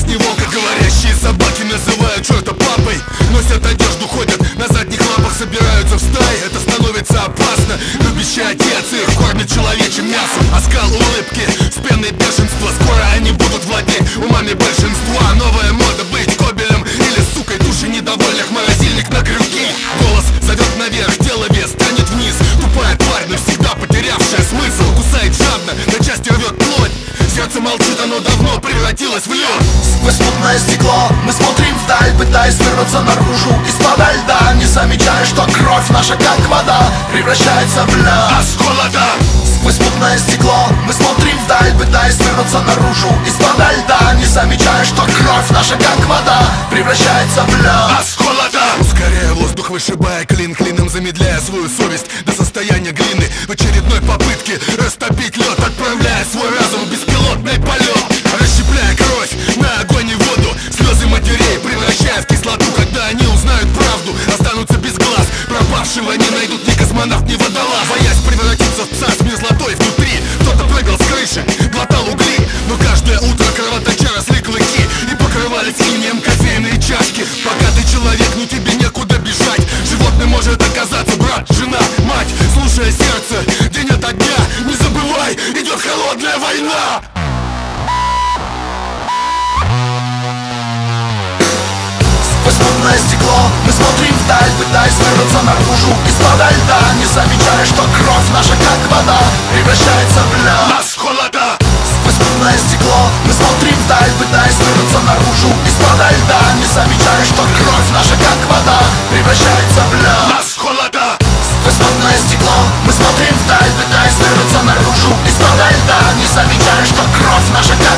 не волка, говорящие собаки называют черта папой. Носят одежду, ходят на задних лапах, собираются в стаи. Это становится опасно. Любящий отец их кормит человечьим мясом. Оскал улыбки с пеной бешенства. Скоро они будут владеть умами большинства. Новая мода быть кобелем или сукой. Души недовольных, морозильник на крюки. Голос зовет наверх, тело вес тянет вниз. Тупая тварь, навсегда потерявшая смысл. Кусает жадно, на части рвет плоть. Сердце молчит, оно давно превратилось в лед. Сквозь мутное стекло мы смотрим вдаль, пытаясь вырваться наружу из-под льда, не замечая, что кровь наша, как вода, превращается в лед. А с холода Сквозь мутное стекло мы смотрим вдаль, пытаясь вырваться наружу из-под льда, не замечая, что кровь наша, как вода, превращается в лед. А с холода ускоряя воздух, вышибая клин клином, замедляя свою совесть до состояния глины. В очередной попытке растопить лед, отправляя свой разум в беспилотный полет. Расщепляя кровь на огонь и воду, слезы матерей превращая в кислоту. Когда они узнают правду, останутся без глаз. Пропавшего не найдут ни космонавт, ни водолаз. Боясь превратиться в пса с мерзлотой внутри, кто-то прыгал с крыши, глотал угли. Но каждое утро кровоточа росли клыки и покрывались инеем кофейные чашки. Пока ты человек, но тебе некуда бежать. Животным может оказаться брат, жена, мать. Слушая сердце день ото дня, не забывай, идет холодная война. Сквозь мутное стекло мы смотрим вдаль, пытаясь вырваться наружу из-под льда, не замечая, что кровь наша, как вода, превращается в лед. А с холода Сквозь мутное стекло мы смотрим вдаль, пытаясь вырваться наружу из-под льда, не замечая, что кровь наша, как вода, превращается в лед. А с холода Сквозь мутное стекло мы смотрим вдаль, пытаясь вырваться наружу из-под льда, не замечая, что кровь наша, как